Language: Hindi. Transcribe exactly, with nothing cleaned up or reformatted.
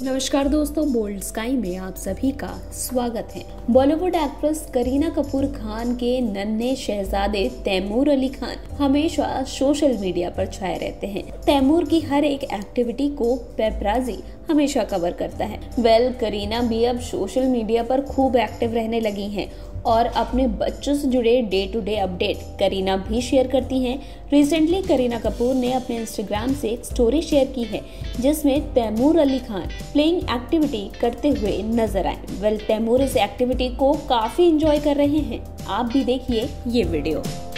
नमस्कार दोस्तों, बोल्ड स्काई में आप सभी का स्वागत है। बॉलीवुड एक्ट्रेस करीना कपूर खान के नन्हे शहजादे तैमूर अली खान हमेशा सोशल मीडिया पर छाए रहते हैं। तैमूर की हर एक एक्टिविटी को पेपराजी हमेशा कवर करता है। वेल करीना भी अब सोशल मीडिया पर खूब एक्टिव रहने लगी हैं और अपने बच्चों से जुड़े day to day update Kareena भी शेयर करती हैं। रिसेंटली करीना कपूर ने अपने इंस्टाग्राम से एक स्टोरी शेयर की है जिसमें तैमूर अली खान प्लेइंग एक्टिविटी करते हुए नजर आए। वेल तैमूर इस एक्टिविटी को काफी एंजॉय कर रहे हैं। आप भी देखिए ये वीडियो।